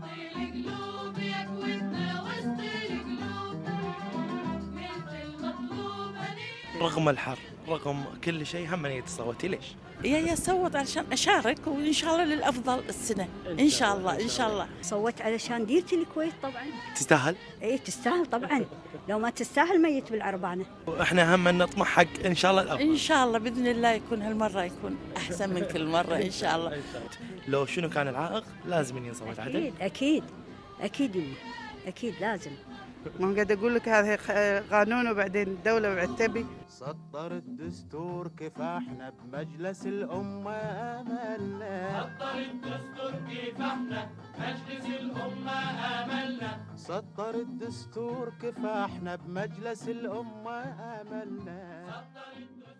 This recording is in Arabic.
القلوب يا كويتنا وسط القلوب، مثل المطلوب رغم الحر، رغم كل شيء، هم تصوتي ليش؟ يا صوت علشان أشارك وإن شاء الله للأفضل السنة إن شاء الله إن شاء الله. صوت علشان ديرة الكويت طبعا. تستاهل؟ ايه تستاهل طبعا، لو ما تستاهل ميت بالعربانة. واحنا هم نطمح حق ان شاء الله الافضل. إن شاء الله بإذن الله يكون هالمرة يكون أحسن من كل مرة إن شاء الله. لو شنو كان العائق لازم ينصوت عدل. اكيد اكيد اكيد يمه. اكيد لازم. ما قاعد اقول لك هذا قانون وبعدين الدوله بعد تبي. سطر الدستور كفاحنا بمجلس الأمة آملنا، سطر الدستور كفاحنا مجلس الأمة آملنا، سطر الدستور كفاحنا بمجلس الأمة آملنا.